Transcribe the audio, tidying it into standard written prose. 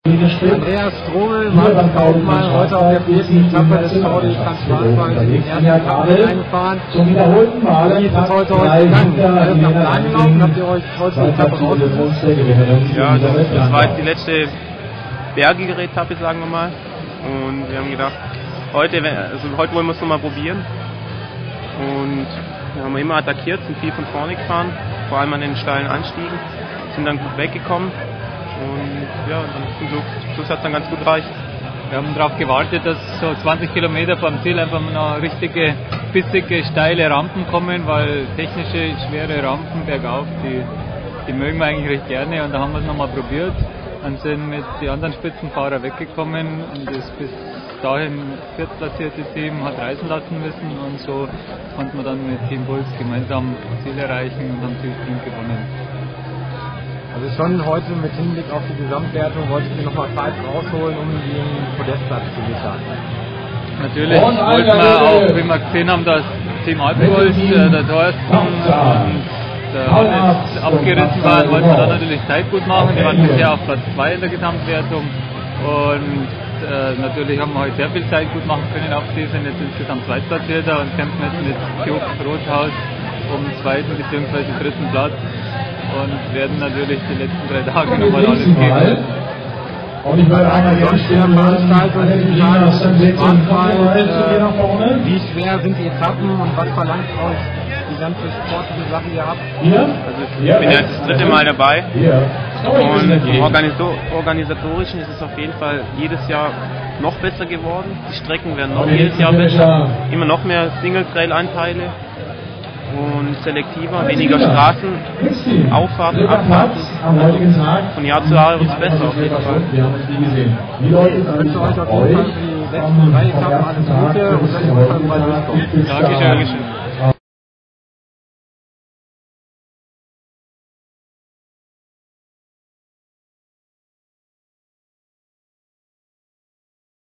Andreas Strobel, Martin Kaufmann, heute auf der vierten Etappe des Tour de Schwarzwald in den ersten Etappen eingefahren. Wie ist es heute gegangen? Alles nach Plan gelaufen? Habt ihr euch heute die Etappe rausgesucht? Ja, das war jetzt die letzte bergigere Etappe, sagen wir mal. Und wir haben gedacht, heute wollen wir es nochmal probieren. Und wir haben immer attackiert, sind viel von vorne gefahren, vor allem an den steilen Anstiegen, sind dann gut weggekommen. Und ja, zum Schluss hat es dann ganz gut gereicht. Wir haben darauf gewartet, dass so 20 Kilometer vom Ziel einfach noch richtige, bissige, steile Rampen kommen, weil technische, schwere Rampen bergauf, die mögen wir eigentlich recht gerne. Und da haben wir es nochmal probiert. Dann sind mit den anderen Spitzenfahrer weggekommen und das bis dahin viertplatzierte Team hat reisen lassen müssen. Und so konnten wir dann mit Team Puls gemeinsam Ziel erreichen und haben das Team gewonnen. Also schon heute mit Hinblick auf die Gesamtwertung wolltet ihr nochmal Zeit rausholen, um den Podestplatz zu sichern. Natürlich wollten wir auch, wie wir gesehen haben, das Team Alpengold, der Thorsten und der Hannes abgerissen waren, wollten wir dann natürlich Zeit gut machen. Die waren bisher auf Platz 2 in der Gesamtwertung und natürlich haben wir heute sehr viel Zeit gut machen können. Auch die sind jetzt insgesamt Zweitplatzierter und kämpfen jetzt mit Cube Rothaus um den zweiten bzw. dritten Platz. Und werden natürlich die letzten 3 Tage nochmal alles geben. Und ich würde einmal gerne stehen, wie schwer sind die Etappen und was verlangt euch die ganze sportliche Sache, die ihr habt? Also ich bin jetzt das 3. Mal dabei und im Organisatorischen ist es auf jeden Fall jedes Jahr noch besser geworden. Die Strecken werden noch jedes Jahr besser, immer noch mehr Single-Trail-Anteile. Und selektiver, weniger Straßen, Auffahrten, Abfahrten. Von Jahr zu Jahr wird es besser auf jeden Fall. Ich wünsche euch auf jeden Fall für die letzten 3 Etappen alles Gute und dass ihr mal durchkommt. Dankeschön.